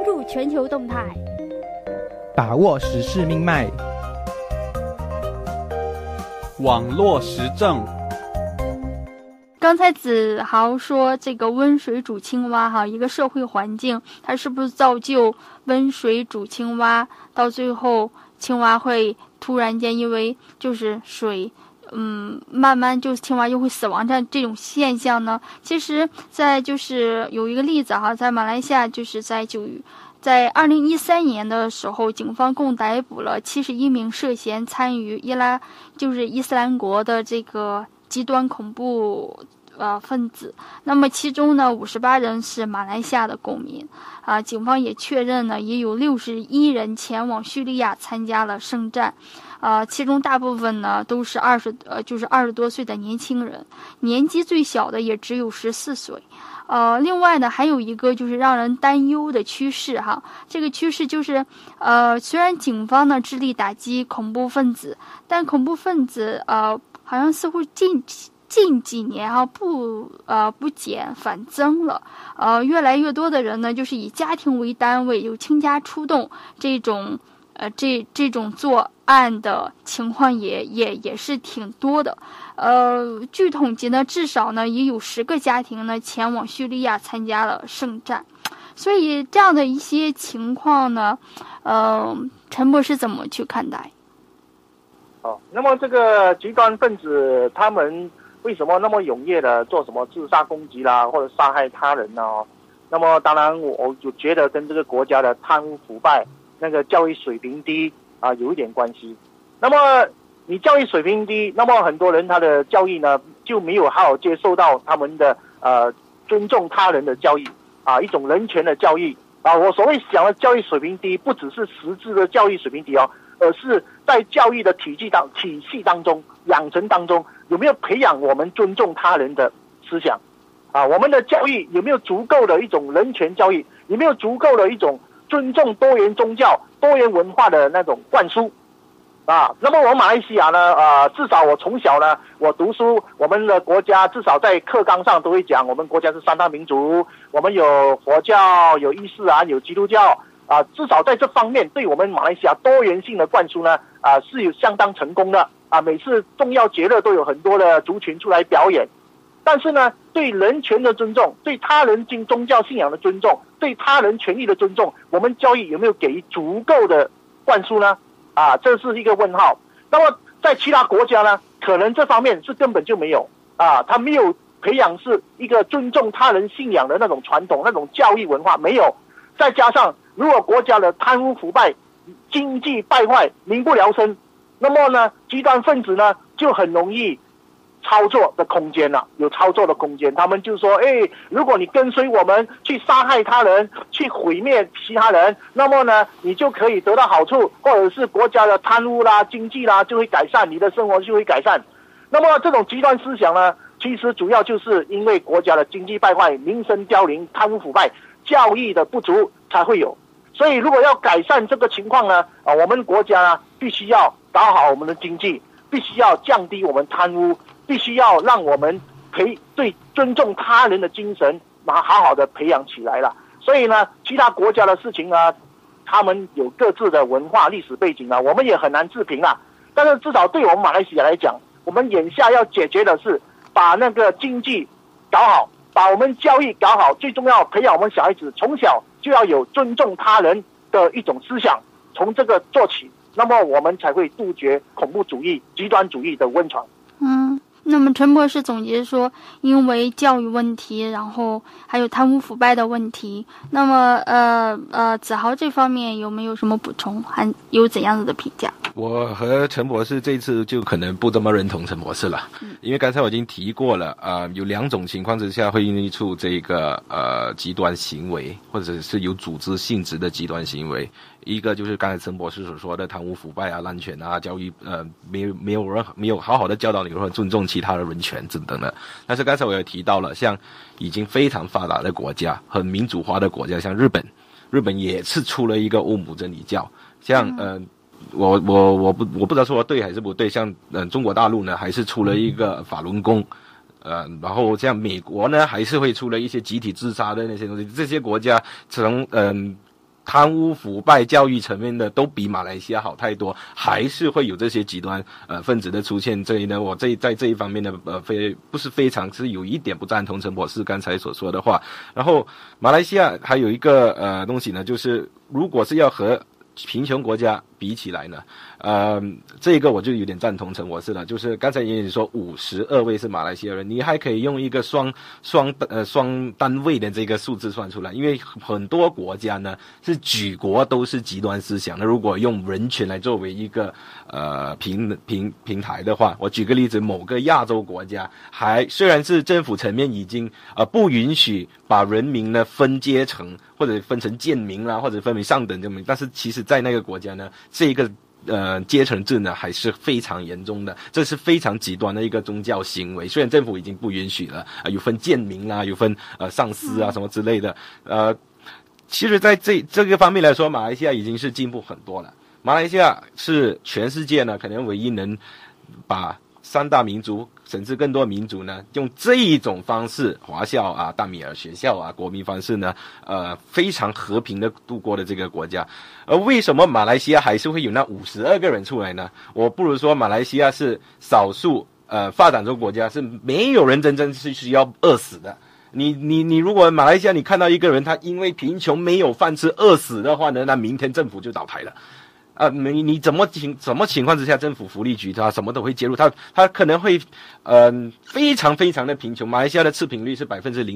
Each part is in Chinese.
入全球动态， 把握时事命脉， 网络时政。 刚才子豪说这个温水煮青蛙一个社会环境它是不是造就温水煮青蛙，到最后青蛙会突然间因为就是水慢慢就是青蛙又会死亡这种现象呢？其实在就是有一个例子在马来西亚，就是在2013年的时候，警方共逮捕了71名涉嫌参与伊斯兰国的这个极端恐怖分子。那么其中呢58人是马来西亚的公民警方也确认呢也有61人前往叙利亚参加了圣战。其中大部分呢都是20多岁的年轻人，年纪最小的也只有14岁。另外呢还有一个就是让人担忧的趋势这个趋势就是虽然警方呢致力打击恐怖分子，但恐怖分子好像似乎近几年不减反增了。越来越多的人呢就是以家庭为单位，有倾家出动这种作案的情况也是挺多的。据统计呢，至少呢也有10个家庭呢前往叙利亚参加了圣战。所以这样的一些情况呢，陈博士怎么去看待？ 那么这个极端分子他们为什么那么踊跃的做什么自杀攻击啦，或者杀害他人呢？那么当然我就觉得跟这个国家的贪污腐败、那个教育水平低有一点关系。那么你教育水平低，那么很多人他的教育呢就没有好好接受到他们的尊重他人的教育一种人权的教育我所谓讲的教育水平低，不只是实质的教育水平低而是在教育的体系当中、养成当中有没有培养我们尊重他人的思想我们的教育有没有足够的一种人权教育，有没有足够的一种尊重多元宗教、多元文化的那种灌输那么我们马来西亚呢至少我从小呢我读书，我们的国家至少在课纲上都会讲我们国家是3大民族，我们有佛教、有伊斯兰、有基督教至少在这方面对我们马来西亚多元性的灌输呢是有相当成功的每次重要节日都有很多的族群出来表演。但是呢对人权的尊重，对他人宗教信仰的尊重，对他人权利的尊重，我们教育有没有给予足够的灌输呢这是一个问号。那么在其他国家呢可能这方面是根本就没有他没有培养是一个尊重他人信仰的那种传统、那种教育文化没有。再加上如果国家的贪污腐败、经济败坏、民不聊生，那么呢极端分子呢就很容易操作的空间有操作的空间。他们就说如果你跟随我们去杀害他人，去毁灭其他人，那么呢你就可以得到好处，或者是国家的贪污啦、经济啦就会改善，你的生活就会改善。那么这种极端思想呢其实主要就是因为国家的经济败坏、民生凋零、贪污腐败、教育的不足才会有。所以如果要改善这个情况呢我们国家呢必须要搞好我们的经济，必须要降低我们贪污，必须要让我们对尊重他人的精神好好的培养起来了。所以呢其他国家的事情呢他们有各自的文化历史背景我们也很难置评但是至少对我们马来西亚来讲，我们眼下要解决的是把那个经济搞好，把我们教育搞好，最重要培养我们小孩子从小就要有尊重他人的一种思想，从这个做起，那么我们才会杜绝恐怖主义、极端主义的温床。 那么陈博士总结说，因为教育问题，然后还有贪污腐败的问题，那么子豪这方面有没有什么补充，还有怎样子的评价？ 我和陈博士这次就可能不这么认同陈博士了，因为刚才我已经提过了有2种情况之下会孕育出这个极端行为，或者是有组织性质的极端行为。一个就是刚才陈博士所说的贪污腐败滥权教育没有好好的教导你如何尊重其他的人权等等的。但是刚才我也提到了，像已经非常发达的国家、很民主化的国家，像日本也是出了一个乌姆真理教。像我不知道说对还是不对，像中国大陆呢还是出了一个法轮功。然后像美国呢还是会出了一些集体自杀的那些东西。这些国家从贪污腐败教育层面的都比马来西亚好太多，还是会有这些极端分子的出现。这里呢，我在这一方面呢不是非常，是有一点不赞同陈博士刚才所说的话。然后马来西亚还有一个东西呢，就是如果是要和贫穷国家比起来呢，这个我就有点赞同陈博士了，就是刚才也说52位是马来西亚人，你还可以用一个双单位的这个数字算出来，因为很多国家呢是举国都是极端思想的。如果用人权来作为一个平台的话，我举个例子，某个亚洲国家虽然是政府层面已经不允许把人民呢分阶层，或者分成贱民啦，或者分为上等这么，但是其实在那个国家呢，这个阶层制呢还是非常严重的，这是非常极端的一个宗教行为。虽然政府已经不允许了，有分贱民啦，有分上司啊什么之类的，其实在这个方面来说，马来西亚已经是进步很多了。马来西亚是全世界呢可能唯一能把三大民族甚至更多民族呢用这一种方式，华校啊、大米尔学校啊、国民方式呢非常和平的度过的这个国家。而为什么马来西亚还是会有那52个人出来呢？我不如说马来西亚是少数发展中国家是没有人真正是需要饿死的。你如果马来西亚你看到一个人他因为贫穷没有饭吃饿死的话呢，那明天政府就倒台了。你怎么情况之下，政府福利局他什么都会介入，他可能会非常非常的贫穷。马来西亚的赤贫率是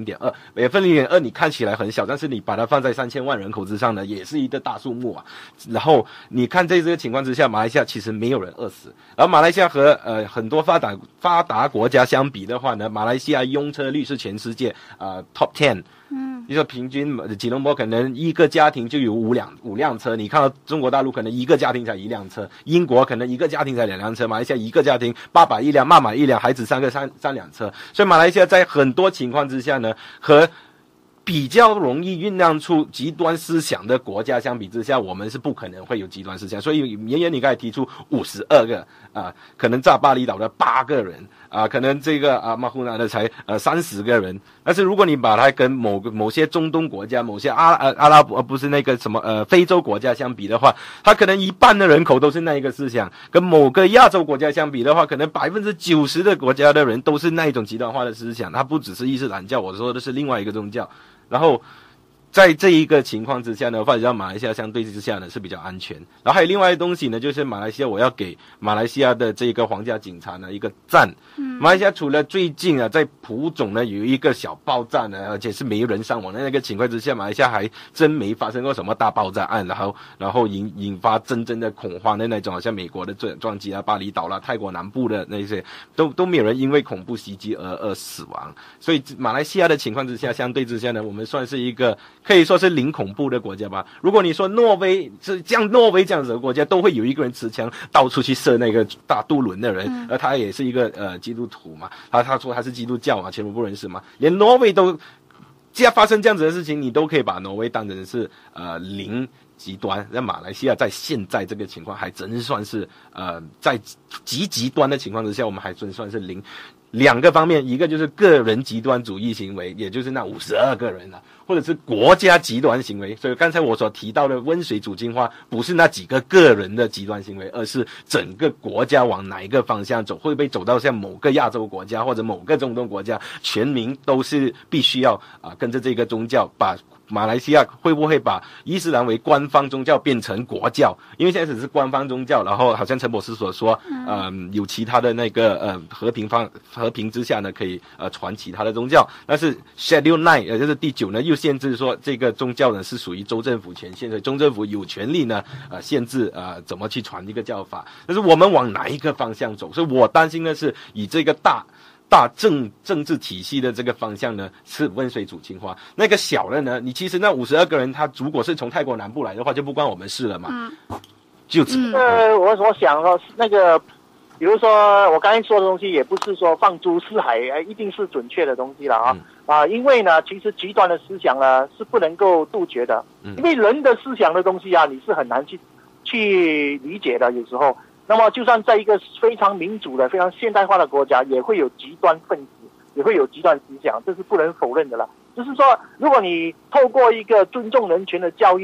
0.2%，0.2%你看起来很小，但是你把它放在3000万人口之上呢，也是一个大数目啊。然后你看在这个情况之下，马来西亚其实没有人饿死。然后马来西亚和很多发达国家相比的话呢，马来西亚拥车率是全世界top 10。你说平均吉隆坡可能一个家庭就有五辆车，你看到中国大陆可能一个家庭才1辆车，英国可能一个家庭才2辆车，马来西亚一个家庭爸爸1辆，妈妈1辆，孩子3辆车。所以马来西亚在很多情况之下呢，和比较容易酝酿出极端思想的国家相比之下，我们是不可能会有极端思想。所以妍妍你刚才提出52个可能在巴厘岛的8个人可能这个马胡纳的才30个人。但是如果你把它跟某些中东国家、某些阿拉伯不是那个什么非洲国家相比的话，它可能一半的人口都是那一个思想。跟某个亚洲国家相比的话，可能90%的国家的人都是那一种极端化的思想。它不只是伊斯兰教，我说的是另外一个宗教。然后在这一个情况之下呢，发展马来西亚相对之下呢是比较安全。然后还有另外的东西呢，就是马来西亚，我要给马来西亚的这个皇家警察呢一个赞。马来西亚除了最近在蒲种呢有一个小爆炸呢，而且是没人伤亡的那个情况之下，马来西亚还真没发生过什么大爆炸案，然后引发真正的恐慌的那种，好像美国的撞击巴厘岛啦、泰国南部的那些都没有人因为恐怖袭击而死亡。所以马来西亚的情况之下，相对之下呢，我们算是一个可以说是零恐怖的国家吧。如果你说挪威是挪威这样子的国家，都会有一个人持枪到处去射那个大渡轮的人，而他也是一个基督徒嘛，他说他是基督教嘛，前途不认识嘛，连挪威都既然发生这样子的事情，你都可以把挪威当成是零极端。那马来西亚在现在这个情况还真算是在极端的情况之下，我们还真算是零。2个方面，一个就是个人极端主义行为，也就是那52个人或者是国家极端行为。所以刚才我所提到的温水煮青蛙，不是那几个个人的极端行为，而是整个国家往哪一个方向走，会不会走到像某个亚洲国家或者某个中东国家，全民都是必须要跟着这个宗教，把马来西亚会不会把伊斯兰为官方宗教变成国教？因为现在只是官方宗教，然后好像陈博士所说，有其他的那个和平之下呢，可以传其他的宗教。但是 Schedule 9， 也就是第9呢，又限制说这个宗教呢是属于州政府权限，所以州政府有权利呢限制怎么去传一个教法。但是我们往哪一个方向走？所以我担心的是以这个大政治体系的这个方向呢，是温水煮青蛙。那个小的呢，你其实那52个人，他如果是从泰国南部来的话，就不关我们事了嘛。就此。 我想说那个，比如说我刚才说的东西，也不是说放诸四海，一定是准确的东西了因为呢，其实极端的思想呢是不能够杜绝的，因为人的思想的东西你是很难去理解的，有时候。那么就算在一个非常民主的、非常现代化的国家，也会有极端分子，也会有极端思想，这是不能否认的了。就是说，如果你透过一个尊重人权的教育，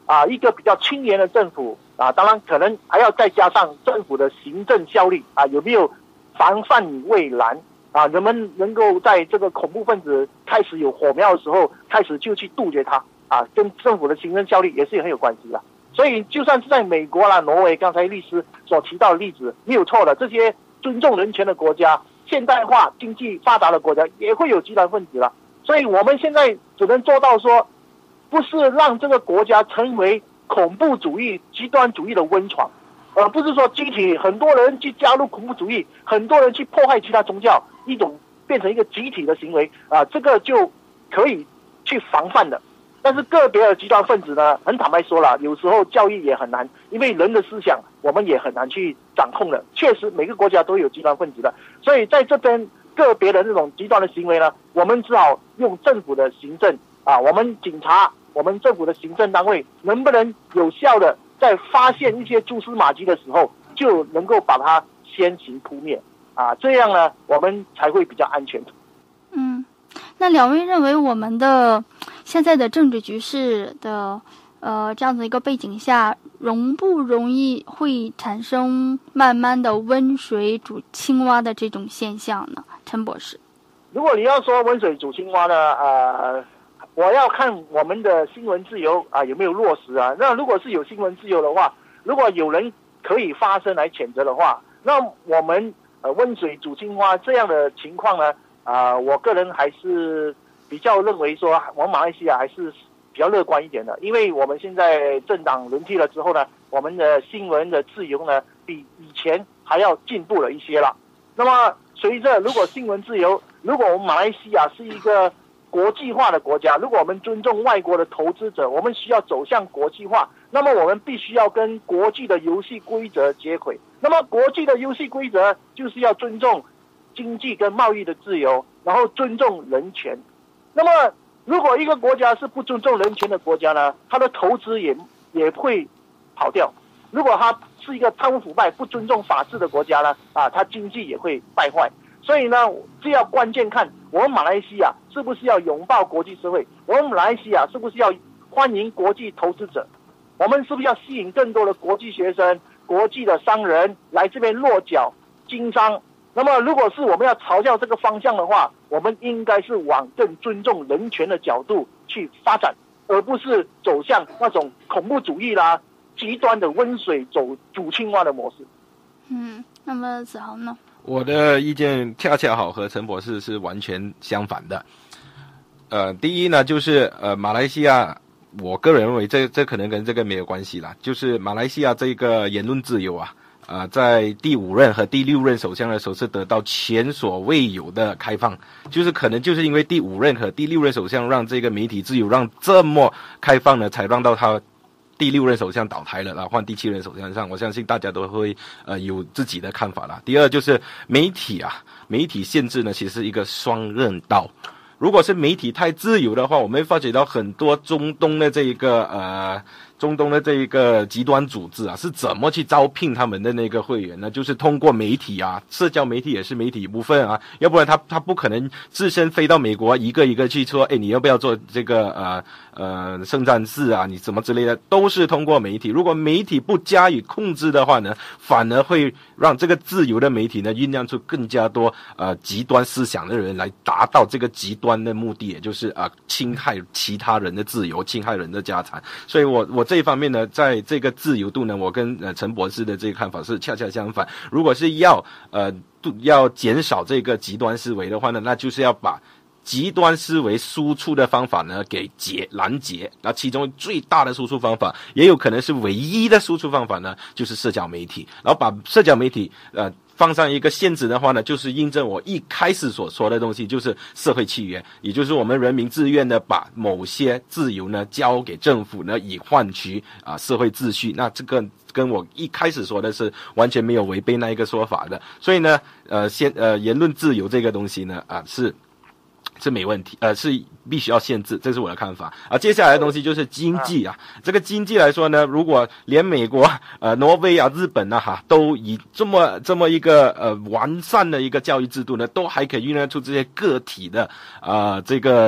一个比较清廉的政府当然可能还要再加上政府的行政效率有没有防范未然人们能够在这个恐怖分子开始有火苗的时候，开始就去杜绝它跟政府的行政效率也是很有关系的。所以就算是在美国啦、挪威，刚才律师所提到的例子没有错的，这些尊重人权的国家、现代化经济发达的国家也会有极端分子了。所以我们现在只能做到说，不是让这个国家成为恐怖主义、极端主义的温床，而不是说集体很多人去加入恐怖主义，很多人去迫害其他宗教，一种变成一个集体的行为这个就可以去防范的。但是个别的极端分子呢，很坦白说了，有时候教育也很难，因为人的思想我们也很难去掌控的。确实每个国家都有极端分子的，所以在这边个别的那种极端的行为呢，我们只好用政府的行政我们警察、我们政府的行政单位能不能有效的在发现一些蛛丝马迹的时候，就能够把它先行扑灭这样呢，我们才会比较安全。 那两位认为我们的现在的政治局势的这样子一个背景下，容不容易会产生慢慢的温水煮青蛙的这种现象呢？陈博士， 如果你要说温水煮青蛙呢，我要看我们的新闻自由有没有落实那如果是有新闻自由的话，如果有人可以发声来谴责的话，那我们温水煮青蛙这样的情况呢，我个人还是比较认为说，我们马来西亚还是比较乐观一点的，因为我们现在政党轮替了之后呢，我们的新闻的自由呢，比以前还要进步了一些了。那么随着如果新闻自由，如果我们马来西亚是一个国际化的国家，如果我们尊重外国的投资者，我们需要走向国际化，那么我们必须要跟国际的游戏规则接轨。那么国际的游戏规则就是要尊重经济跟贸易的自由，然后尊重人权。那么如果一个国家是不尊重人权的国家呢，它的投资也会跑掉。如果它是一个贪污腐败、不尊重法治的国家呢，它经济也会败坏。所以呢，这要关键看我们马来西亚是不是要拥抱国际社会，我们马来西亚是不是要欢迎国际投资者，我们是不是要吸引更多的国际学生、国际的商人来这边落脚经商。那么如果是我们要朝向这个方向的话，我们应该是往更尊重人权的角度去发展，而不是走向那种恐怖主义啦、极端的温水煮青蛙的模式。 那么子豪呢？ 我的意见恰恰好和陈博士是完全相反的。第一呢，就是马来西亚，我个人认为这可能跟这个没有关系啦，就是马来西亚这个言论自由在第5任和第6任首相的时候是得到前所未有的开放，就是可能就是因为第5任和第6任首相让这个媒体自由让这么开放呢，才让到他第6任首相倒台了，然后换第7任首相上，我相信大家都会有自己的看法啦。第二就是媒体限制呢，其实是一个双刃刀。如果是媒体太自由的话，我们会发觉到很多中东的这一个极端组织是怎么去招聘他们的那个会员呢？就是通过媒体社交媒体也是媒体一部分要不然他不可能自身飞到美国一个一个去说，你要不要做这个圣战士你什么之类的，都是通过媒体。如果媒体不加以控制的话呢，反而会让这个自由的媒体呢酝酿出更加多极端思想的人来达到这个极端的目的，也就是侵害其他人的自由，侵害人的家产。所以我这一方面呢，在这个自由度呢，我跟陈博士的这个看法是恰恰相反。如果是要减少这个极端思维的话呢，那就是要把极端思维输出的方法呢给拦截。那其中最大的输出方法，也有可能是唯一的输出方法呢，就是社交媒体。然后把社交媒体放上一个限制的话呢，就是印证我一开始所说的东西，就是社会契约，也就是我们人民自愿的把某些自由呢交给政府呢，以换取社会秩序。那这个跟我一开始说的是完全没有违背那一个说法的。所以呢言论自由这个东西呢是没问题，是必须要限制，这是我的看法。接下来的东西就是经济这个经济来说呢，如果连美国、挪威日本都以这么一个完善的一个教育制度呢，都还可以酝酿出这些个体的这个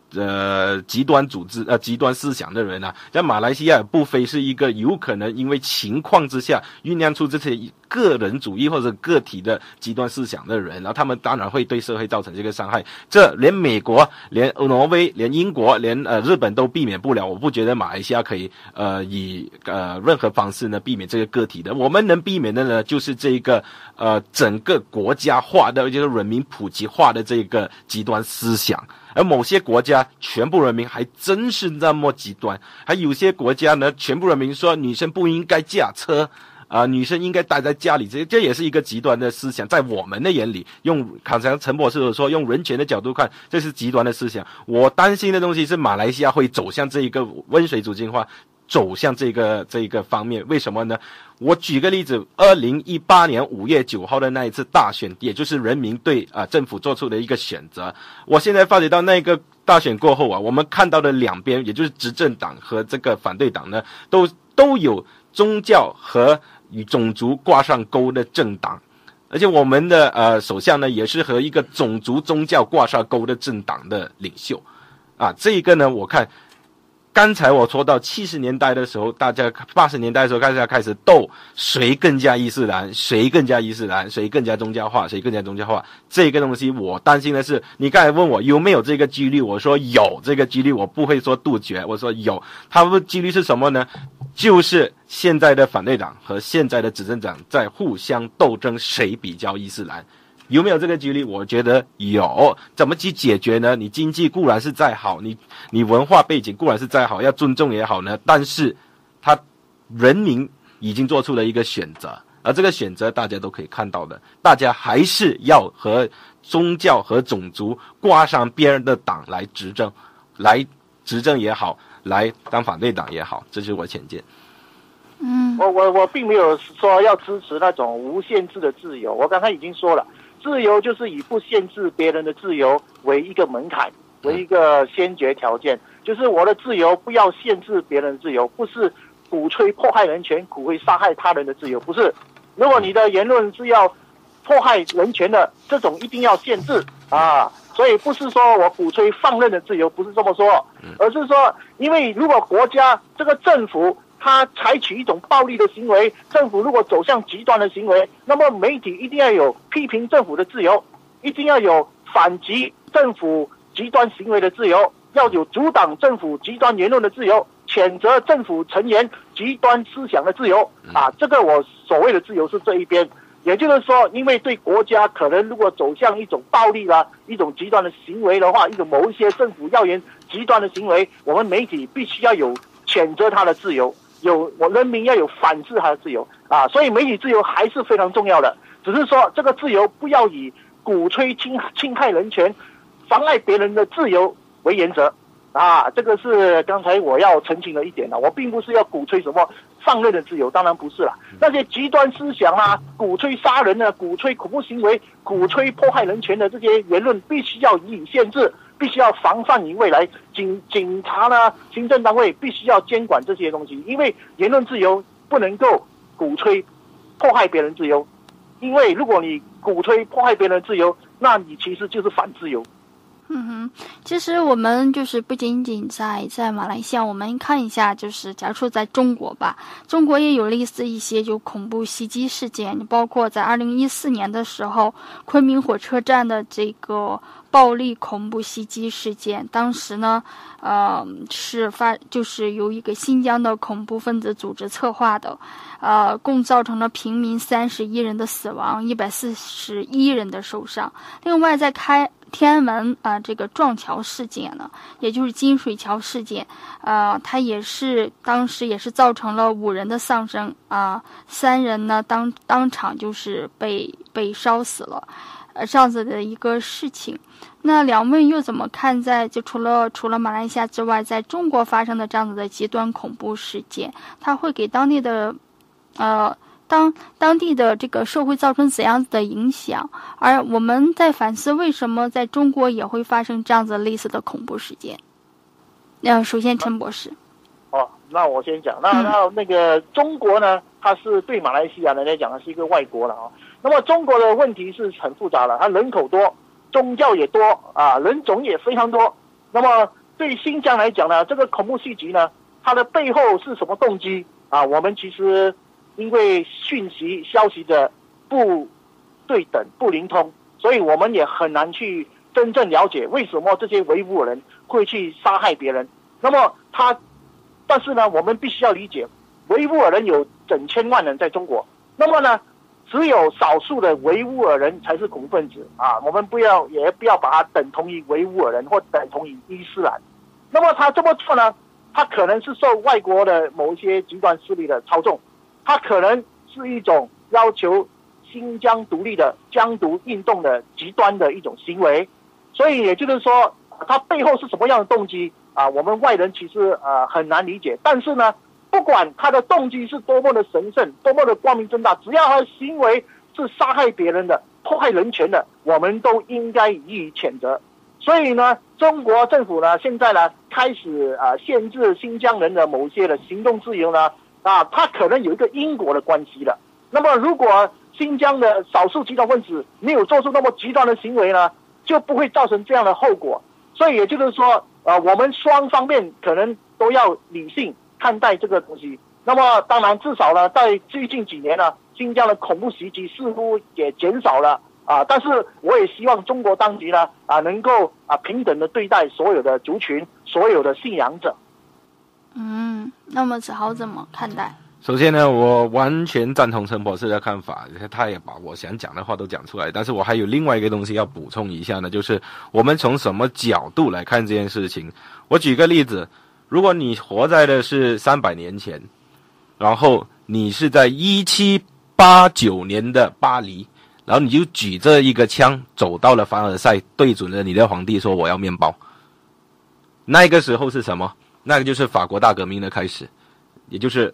极端组织极端思想的人啊，在马来西亚不非是一个有可能因为情况之下酝酿出这些个人主义或者个体的极端思想的人，然后他们当然会对社会造成这个伤害。这连美国、连挪威、连英国、连日本都避免不了。我不觉得马来西亚可以以任何方式呢避免这个个体的。我们能避免的呢，就是这个整个国家化的，就是人民普及化的这个极端思想。而某些国家全部人民还真是那么极端，还有些国家呢，全部人民说女生不应该驾车女生应该待在家里，这也是一个极端的思想。在我们的眼里，好像陈博士说，用人权的角度看，这是极端的思想。我担心的东西是马来西亚会走向这一个温水煮青蛙，走向这个方面。为什么呢？我举个例子，2018年5月9号的那一次大选，也就是人民对政府做出的一个选择。我现在发觉到那个大选过后我们看到的两边，也就是执政党和这个反对党呢，都有宗教和与种族挂上钩的政党。而且我们的首相呢，也是和一个种族宗教挂上钩的政党的领袖这一个呢，我看刚才我说到70年代的时候，大家80年代的时候大家开始斗谁更加伊斯兰，谁更加伊斯兰，谁更加宗教化，谁更加宗教化。这个东西我担心的是，你刚才问我有没有这个几率，我说有这个几率，我不会说杜绝，我说有。它的几率是什么呢？就是现在的反对党和现在的执政党在互相斗争，谁比较伊斯兰。有没有这个几率？我觉得有。怎么去解决呢？你经济固然是再好，你文化背景固然是再好，要尊重也好呢，但是人民已经做出了一个选择，而这个选择大家都可以看到的，大家还是要和宗教和种族挂上边的党来执政也好，来当反对党也好，这就是我浅见。 我并没有说要支持那种无限制的自由，我刚才已经说了，自由就是以不限制别人的自由为一个门槛，为一个先决条件，就是我的自由不要限制别人的自由，不是鼓吹迫害人权、鼓吹杀害他人的自由，不是。如果你的言论是要迫害人权的，这种一定要限制所以不是说我鼓吹放任的自由，不是这么说，而是说，因为如果国家这个政府他采取一种暴力的行为，政府如果走向极端的行为，那么媒体一定要有批评政府的自由，一定要有反击政府极端行为的自由，要有阻挡政府极端言论的自由，谴责政府成员极端思想的自由这个我所谓的自由是这一边。也就是说，因为对国家可能如果走向一种暴力一种极端的行为的话，某一些政府要员极端的行为，我们媒体必须要有谴责他的自由，我人民要有反制他的自由所以媒体自由还是非常重要的，只是说这个自由不要以鼓吹侵害人权、妨碍别人的自由为原则这个是刚才我要澄清的一点我并不是要鼓吹什么放任的自由，当然不是啦。那些极端思想鼓吹杀人鼓吹恐怖行为、鼓吹迫害人权的这些言论，必须要予以限制，必须要防范于未来。警察行政单位必须要监管这些东西，因为言论自由不能够鼓吹迫害别人自由，因为如果你鼓吹迫害别人自由，那你其实就是反自由。 其实我们就是不仅仅在马来西亚，我们看一下，就是假如说在中国吧，中国也有类似一些就恐怖袭击事件，包括在2014年的时候，昆明火车站的这个暴力恐怖袭击事件，当时呢，就是由一个新疆的恐怖分子组织策划的，共造成了平民31人的死亡，141人的受伤。另外，在天安门这个撞桥事件呢，也就是金水桥事件，它当时也是造成了5人的丧生，3人呢当场就是被烧死了，这样子的一个事情。那两位又怎么看待就除了马来西亚之外，在中国发生的这样子的极端恐怖事件，它会给当地的当地的这个社会造成怎样子的影响？而我们在反思为什么在中国也会发生这样子类似的恐怖事件。首先陈博士。 那我先讲，那个中国呢，它是对马来西亚人来讲是一个外国了那么中国的问题是很复杂的，它人口多，宗教也多人种也非常多。 那么对新疆来讲呢，这个恐怖袭击呢，它的背后是什么动机啊？我们其实因为消息的不对等、不灵通，所以我们也很难去真正了解为什么这些维吾尔人会去杀害别人。那么但是呢，我们必须要理解，维吾尔人有整千万人在中国，那么呢，只有少数的维吾尔人才是恐怖分子啊！我们也不要把它等同于维吾尔人或等同于伊斯兰。那么他这么做呢，他可能是受外国的某一些极端势力的操纵，他可能是一种要求新疆独立的疆独运动的极端的一种行为。所以也就是说，他背后是什么样的动机啊？我们外人其实很难理解。但是呢，不管他的动机是多么的神圣，多么的光明正大，只要他的行为是杀害别人的、迫害人权的，我们都应该予以谴责。所以呢，中国政府呢，现在呢开始限制新疆人的某些的行动自由呢，它可能有一个因果的关系的。那么，如果新疆的少数极端分子没有做出那么极端的行为呢，就不会造成这样的后果。所以也就是说，我们双方面可能都要理性看待这个东西。那么当然，至少呢，在最近几年呢，新疆的恐怖袭击似乎也减少了但是我也希望中国当局呢能够平等的对待所有的族群、所有的信仰者。 那么子豪怎么看待？ 首先呢，我完全赞同陈博士的看法，他也把我想讲的话都讲出来。但是我还有另外一个东西要补充一下呢，就是我们从什么角度来看这件事情。我举个例子，如果你活在的是300年前，然后你是在1789年的巴黎，然后你就举着一个枪走到了凡尔赛，对准了你的皇帝说我要面包。那个时候是什么？那个就是法国大革命的开始，也就是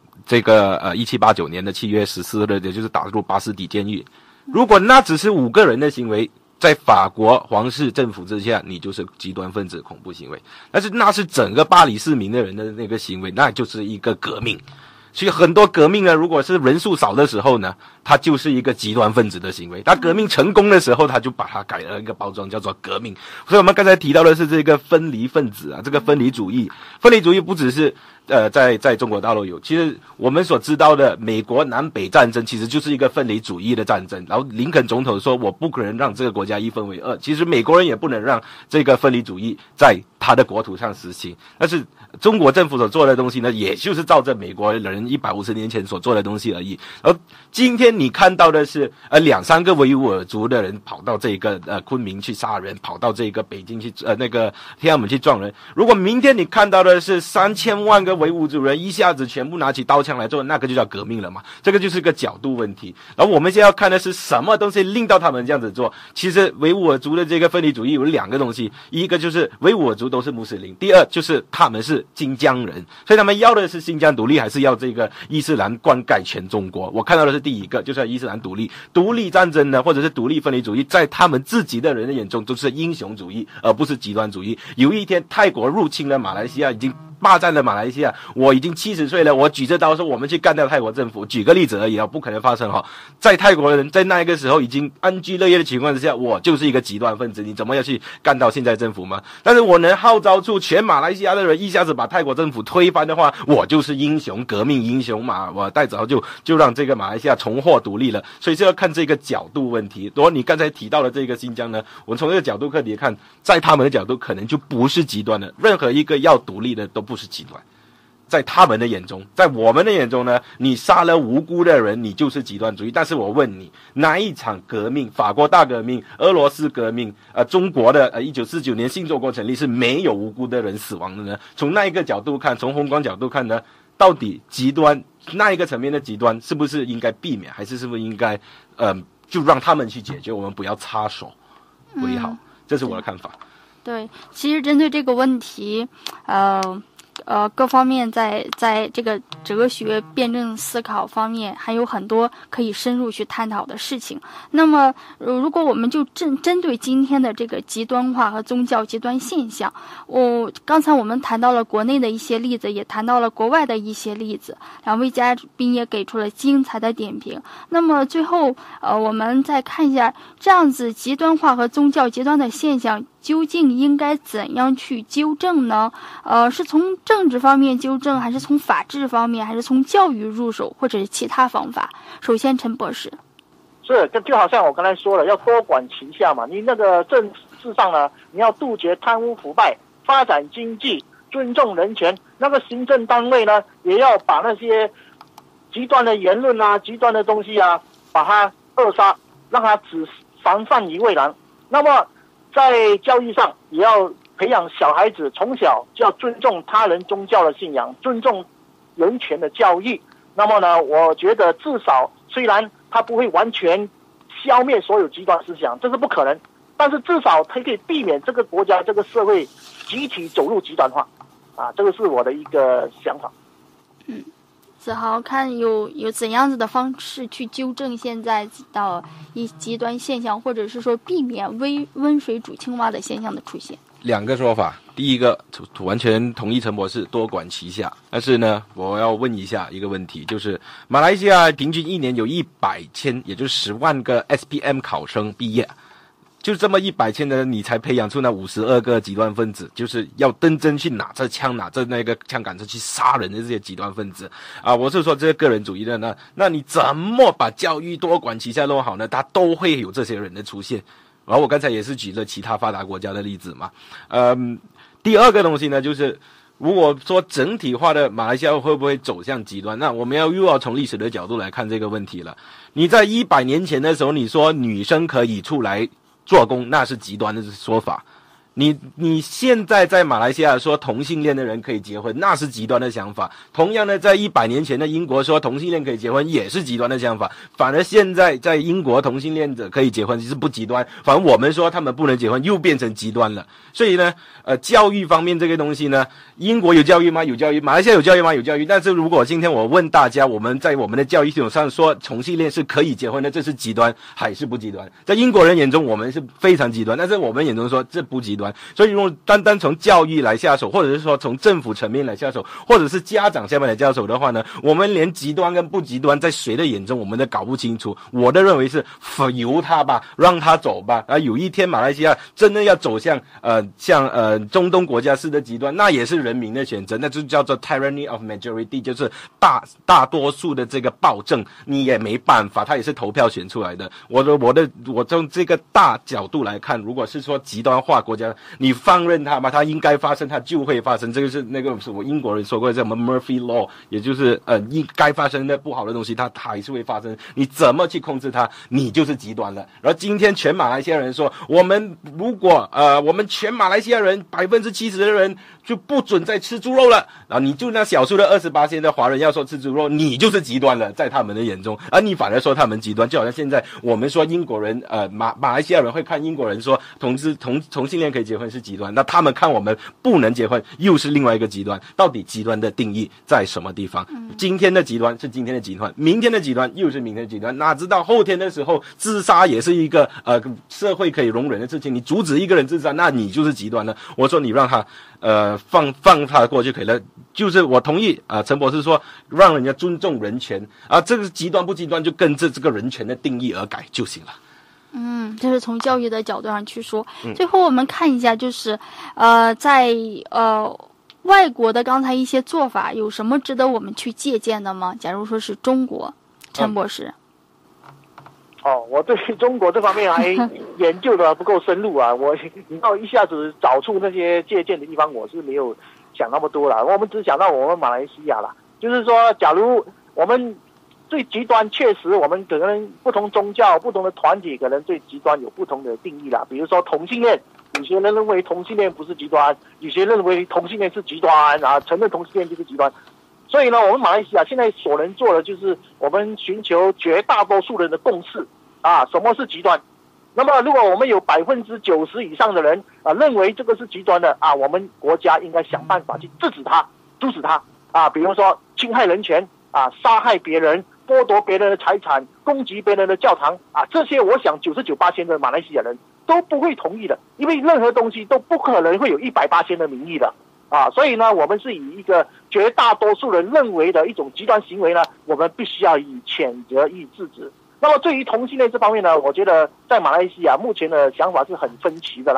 1789年的7月14日，也就是打入巴士底监狱。如果那只是5个人的行为，在法国皇室政府之下，你就是极端分子恐怖行为。但是那是整个巴黎市民的人的那个行为，那就是一个革命。所以很多革命呢，如果是人数少的时候呢，它就是一个极端分子的行为。它革命成功的时候，他就把它改了一个包装，叫做革命。所以我们刚才提到的是这个分离分子这个分离主义。分离主义不只是在中国大陆有，其实我们所知道的美国南北战争其实就是一个分离主义的战争。然后林肯总统说我不可能让这个国家一分为二，其实美国人也不能让这个分离主义在他的国土上实行。但是中国政府所做的东西呢，也就是照着美国人150年前所做的东西而已。而今天你看到的是2-3个维吾尔族的人跑到这个昆明去杀人，跑到这个北京去那个天安门去撞人。如果明天你看到的是3000万个维吾尔族人一下子全部拿起刀枪来做，那个就叫革命了嘛。这个就是个角度问题。然后我们现在要看的是什么东西令到他们这样子做。其实维吾尔族的这个分离主义有2个东西，一个就是维吾尔族都是穆斯林，第二就是他们是新疆人，所以他们要的是新疆独立，还是要这个伊斯兰灌溉全中国。我看到的是第一个，就是伊斯兰独立。独立战争呢，或者是独立分离主义，在他们自己的人的眼中都是英雄主义，而不是极端主义。有一天泰国入侵了马来西亚，已经霸占了马来西亚，我已经70岁了，我举着刀说我们去干掉泰国政府，举个例子而已不可能发生在泰国人在那个时候已经安居乐业的情况之下，我就是一个极端分子，你怎么要去干到现在政府吗？但是我能号召出全马来西亚的人一下子把泰国政府推翻的话，我就是英雄，革命英雄嘛，我带着就让这个马来西亚重获独立了。所以就要看这个角度问题。如果你刚才提到的这个新疆呢，我从这个角度可以看，在他们的角度可能就不是极端的，任何一个要独立的都不是极端。在他们的眼中，在我们的眼中呢，你杀了无辜的人，你就是极端主义。但是我问你，哪一场革命，法国大革命、俄罗斯革命、中国的1949年新中国成立是没有无辜的人死亡的呢？从那一个角度看，从宏观角度看呢，到底极端那一个层面的极端是不是应该避免，还是不是应该就让他们去解决，我们不要插手为好。这是我的看法。 对，其实针对这个问题各方面在这个哲学辩证思考方面还有很多可以深入去探讨的事情。那么如果我们就针对今天的这个极端化和宗教极端现象，刚才我们谈到了国内的一些例子，也谈到了国外的一些例子，两位嘉宾也给出了精彩的点评。那么最后我们再看一下这样子极端化和宗教极端的现象究竟应该怎样去纠正呢？是从政治方面纠正，还是从法治方面，还是从教育入手，或者是其他方法？首先，陈博士。 是，就好像我刚才说了，要多管齐下嘛。你那个政治上呢，你要杜绝贪污腐败，发展经济，尊重人权。那个行政单位呢，也要把那些极端的言论啊、极端的东西啊，把它扼杀，让它只防范于未然。那么在教育上，也要培养小孩子从小就要尊重他人宗教的信仰，尊重人权的教育。那么呢，我觉得至少虽然它不会完全消灭所有极端思想，这是不可能，但是至少它可以避免这个国家、这个社会集体走入极端化。这个是我的一个想法。 子豪看有怎样子的方式去纠正现在的一极端现象，或者是说避免温水煮青蛙的现象的出现？ 两个说法，第一个完全同意陈博士，多管齐下。但是呢，我要问一下一个问题，就是马来西亚平均一年有100千，也就是10万个 SPM 考生毕业。就这么100千的人，你才培养出那52个极端分子，就是要真正去拿着枪、拿着那个枪杆子去杀人的这些极端分子啊！我是说这个个人主义的呢，那你怎么把教育多管齐下弄好呢？它都会有这些人的出现。然后我刚才也是举了其他发达国家的例子嘛。第二个东西呢，就是如果说整体化的马来西亚会不会走向极端，那我们又要从历史的角度来看这个问题了。你在100年前的时候，你说女生可以出来做工，那是极端的说法。你现在在马来西亚说同性恋的人可以结婚，那是极端的想法。同样的，在100年前的英国说同性恋可以结婚，也是极端的想法。反而现在在英国同性恋者可以结婚，是不极端。反正我们说他们不能结婚，又变成极端了。所以呢，教育方面这个东西呢，英国有教育吗？有教育。马来西亚有教育吗？有教育。但是如果今天我问大家，我们在我们的教育系统上说同性恋是可以结婚的，这是极端还是不极端？在英国人眼中，我们是非常极端，但是我们眼中说这不极端。所以如果单单从教育来下手，或者是说从政府层面来下手，或者是家长下面来下手的话呢，我们连极端跟不极端在谁的眼中我们都搞不清楚。我的认为是由他吧，让他走吧。有一天马来西亚真的要走向像中东国家式的极端，那也是人民的选择，那就叫做 tyranny of majority， 就是大多数的这个暴政，你也没办法，他也是投票选出来的。我从这个大角度来看，如果是说极端化国家，你放任它嘛，它应该发生，它就会发生。这个是那个是我英国人说过，叫什么 Murphy Law， 也就是应该发生的不好的东西，它还是会发生。你怎么去控制它，你就是极端了。然后今天全马来西亚人说，我们如果我们全马来西亚人70%的人就不准再吃猪肉了，然后你就那少数的28%的华人要说吃猪肉，你就是极端了，在他们的眼中，而你反而说他们极端，就好像现在我们说英国人马来西亚人会看英国人说同性恋可以结婚是极端，那他们看我们不能结婚又是另外一个极端。到底极端的定义在什么地方？今天的极端是今天的极端，明天的极端又是明天的极端，哪知道后天的时候自杀也是一个社会可以容忍的事情，你阻止一个人自杀，那你就是极端了。我说你让他放他过就可以了。就是我同意陈博士说让人家尊重人权这个极端不极端就跟着这个人权的定义而改就行了。 这是从教育的角度上去说。最后我们看一下，就是在外国的刚才一些做法，有什么值得我们去借鉴的吗？假如说是中国，陈博士。 我对中国这方面还研究的不够深入啊，你要一下子找出那些借鉴的地方，我是没有想那么多了。我们只想到我们马来西亚了，就是说，假如我们最极端，确实我们可能不同宗教、不同的团体，可能对极端有不同的定义啦。比如说同性恋，有些人认为同性恋不是极端，有些人认为同性恋是极端承认同性恋就是极端。所以呢，我们马来西亚现在所能做的就是我们寻求绝大多数人的共识什么是极端。那么如果我们有90%以上的人认为这个是极端的我们国家应该想办法去制止它、阻止它比如说侵害人权杀害别人、剥夺别人的财产、攻击别人的教堂这些我想99%的马来西亚人都不会同意的，因为任何东西都不可能会有100%的民意的所以呢，我们是以一个绝大多数人认为的一种极端行为呢，我们必须要以谴责予以制止。那么对于同性恋这方面呢，我觉得在马来西亚目前的想法是很分歧的啦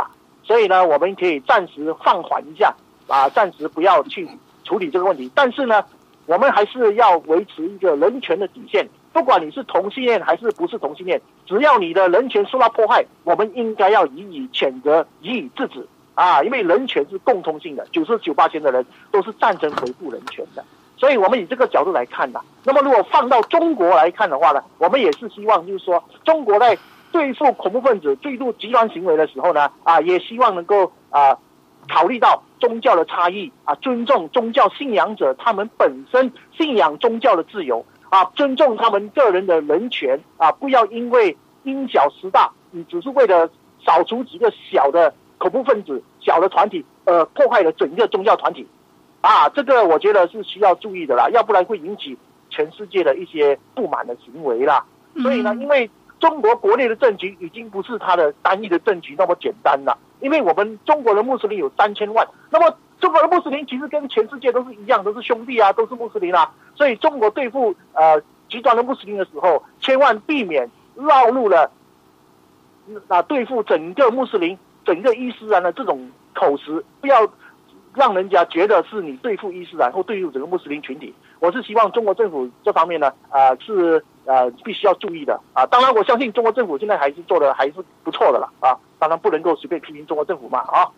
所以呢，我们可以暂时放缓一下啊，暂时不要去处理这个问题。但是呢，我们还是要维持一个人权的底线，不管你是同性恋还是不是同性恋，只要你的人权受到迫害，我们应该要予以谴责，予以制止啊！因为人权是共通性的，99%的人都是赞成维护人权的。所以我们以这个角度来看呢，那么如果放到中国来看的话呢，我们也是希望就是说，中国在对付恐怖分子、对付极端行为的时候呢，也希望能够考虑到宗教的差异尊重宗教信仰者他们本身信仰宗教的自由尊重他们个人的人权不要因为因小失大，你只是为了扫除几个小的恐怖分子、小的团体破坏了整个宗教团体这个我觉得是需要注意的啦，要不然会引起全世界的一些不满的行为啦。所以呢，因为中国国内的政局已经不是它的单一的政局那么简单了，因为我们中国的穆斯林有3000万，那么中国的穆斯林其实跟全世界都是一样，都是兄弟都是穆斯林所以中国对付极端的穆斯林的时候，千万避免绕入了对付整个穆斯林、整个伊斯兰的这种口实，不要让人家觉得是你对付伊斯兰或对付整个穆斯林群体。我是希望中国政府这方面呢是必须要注意的当然我相信中国政府现在还是做的还是不错的了当然不能够随便批评中国政府嘛好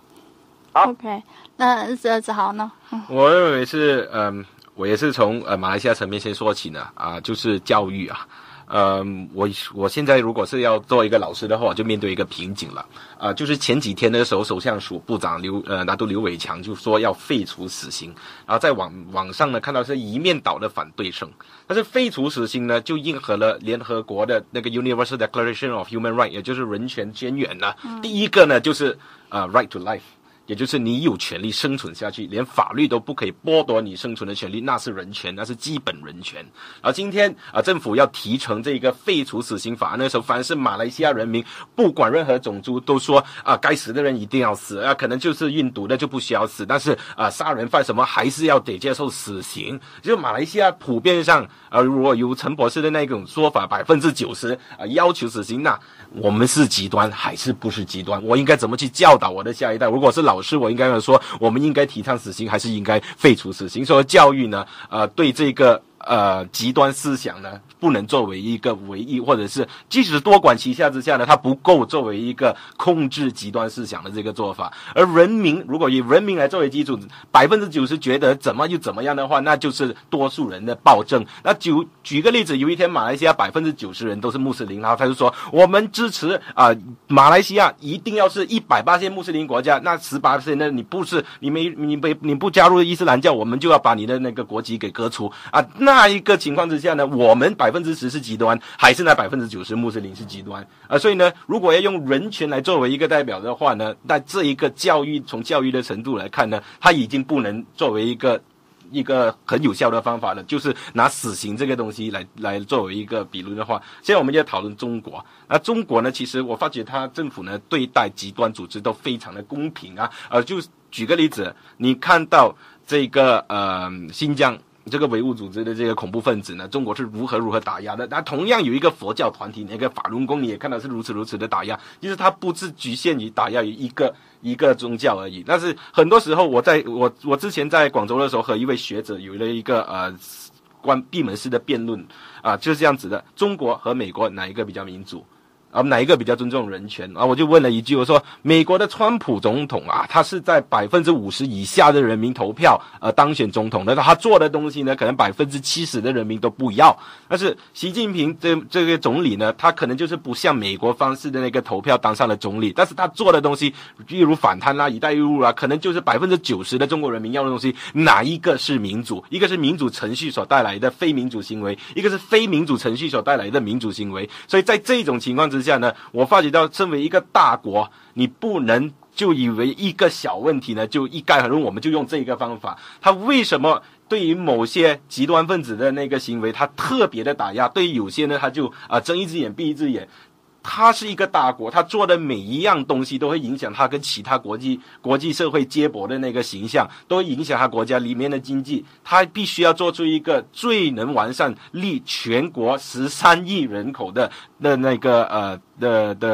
OK， 那子豪呢？ 我认为是我也是从马来西亚层面先说起呢就是教育我现在如果是要做一个老师的话，我就面对一个瓶颈了就是前几天的时候，首相署部长拿督刘伟强就说要废除死刑，然后在网上呢看到是一面倒的反对声。但是废除死刑呢，就应和了联合国的那个 Universal Declaration of Human Rights， 也就是人权宣言呢。第一个呢就是right to life。也就是你有权利生存下去，连法律都不可以剥夺你生存的权利，那是人权，那是基本人权。然后今天政府要提成这个废除死刑法案的时候，凡是马来西亚人民不管任何种族都说该死的人一定要死可能就是运毒的就不需要死，但是杀人犯什么还是要得接受死刑。就马来西亚普遍上如果有陈博士的那种说法90%要求死刑，那我们是极端还是不是极端？我应该怎么去教导我的下一代？如果是老师，我应该说我们应该提倡死刑还是应该废除死刑？所以教育呢对这个极端思想呢不能作为一个唯一，或者是即使多管齐下之下呢，它不够作为一个控制极端思想的这个做法。而人民如果以人民来作为基础，90%觉得怎么又怎么样的话，那就是多数人的暴政。那举个例子，有一天马来西亚90%人都是穆斯林，然后他就说我们支持马来西亚一定要是100%穆斯林国家，那18%呢你不加入伊斯兰教，我们就要把你的那个国籍给革除那一个情况之下呢，我们10%是极端，还是那90%穆斯林是极端所以呢，如果要用人权来作为一个代表的话呢，那这一个从教育的程度来看呢，它已经不能作为一个很有效的方法了，就是拿死刑这个东西来作为一个比论的话。现在我们要讨论中国中国呢，其实我发觉他政府呢对待极端组织都非常的公平就举个例子，你看到这个新疆这个维吾组织的这个恐怖分子呢，中国是如何打压的。那同样有一个佛教团体，那个法轮功，你也看到是如此的打压，就是它不是局限于打压于一个宗教而已。但是很多时候我之前在广州的时候和一位学者有了一个闭门式的辩论就是这样子的，中国和美国哪一个比较民主哪一个比较尊重人权我就问了一句，我说美国的川普总统他是在50%以下的人民投票当选总统的，他做的东西呢可能70%的人民都不要。但是习近平这个总理呢，他可能就是不像美国方式的那个投票当上了总理，但是他做的东西例如反贪一带一路可能就是90%的中国人民要的东西。哪一个是民主？一个是民主程序所带来的非民主行为，一个是非民主程序所带来的民主行为。所以在这种情况之下呢，我发觉到身为一个大国，你不能就以为一个小问题呢就一概而论，我们就用这个方法。他为什么对于某些极端分子的那个行为他特别的打压，对于有些呢他就睁一只眼闭一只眼？他是一个大国，他做的每一样东西都会影响他跟其他国际社会接驳的那个形象，都会影响他国家里面的经济。他必须要做出一个最能完善利全国13亿人口的那个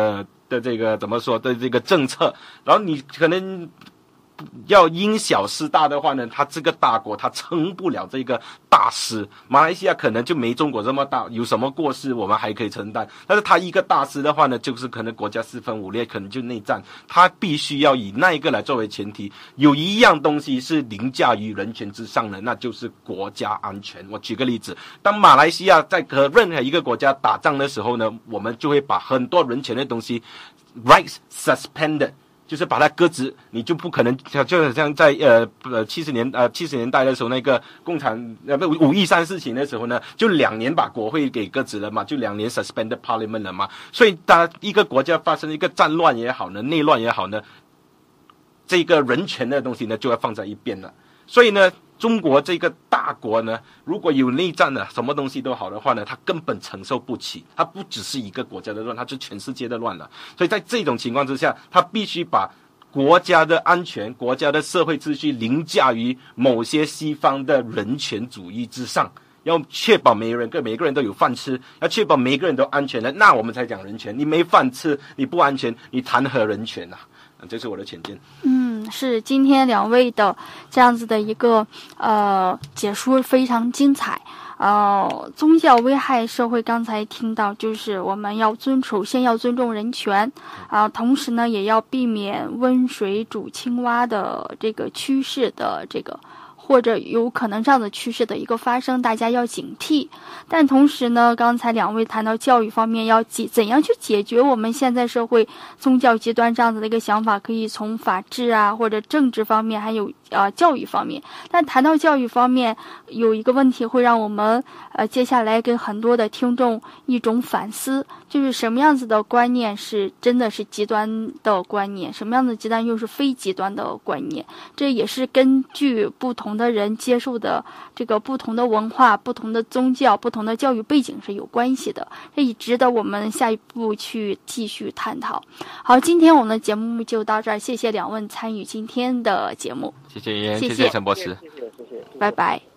的这个怎么说的这个政策，然后你可能要因小失大的话呢，它这个大国它撑不了这个大失。马来西亚可能就没中国这么大，有什么过失我们还可以承担，但是它一个大失的话呢，就是可能国家四分五裂，可能就内战。它必须要以那一个来作为前提，有一样东西是凌驾于人权之上的，那就是国家安全。我举个例子，当马来西亚在和任何一个国家打仗的时候呢，我们就会把很多人权的东西 rights suspended，就是把它搁置，你就不可能就好像在70年代的时候，那个共产5.13事情的时候呢，就2年把国会给搁置了嘛，就2年 suspended parliament 了嘛。所以当一个国家发生一个战乱也好呢，内乱也好呢，这个人权的东西呢就要放在一边了。所以呢，中国这个大国呢，如果有内战了，什么东西都好的话呢，它根本承受不起。它不只是一个国家的乱，它是全世界的乱了。所以在这种情况之下，它必须把国家的安全、国家的社会秩序凌驾于某些西方的人权主义之上，要确保每个人都有饭吃，要确保每个人都安全的，那我们才讲人权。你没饭吃，你不安全，你谈何人权啊？这是我的浅见。 是今天两位的这样子的一个解说非常精彩。宗教危害社会，刚才听到就是我们要首先要尊重人权同时呢也要避免温水煮青蛙的这个趋势的这个或者有可能这样的趋势的一个发生，大家要警惕。但同时呢，刚才两位谈到教育方面要怎样去解决我们现在社会宗教极端这样子的一个想法，可以从法治或者政治方面，还有教育方面。但谈到教育方面，有一个问题会让我们接下来给很多的听众一种反思，就是什么样子的观念是真的是极端的观念，什么样的极端又是非极端的观念。这也是根据不同的人接受的这个不同的文化、不同的宗教、不同的教育背景是有关系的，这也值得我们下一步去继续探讨。好，今天我们的节目就到这儿，谢谢两位参与今天的节目。 谢谢陈博士， 谢谢， 拜拜。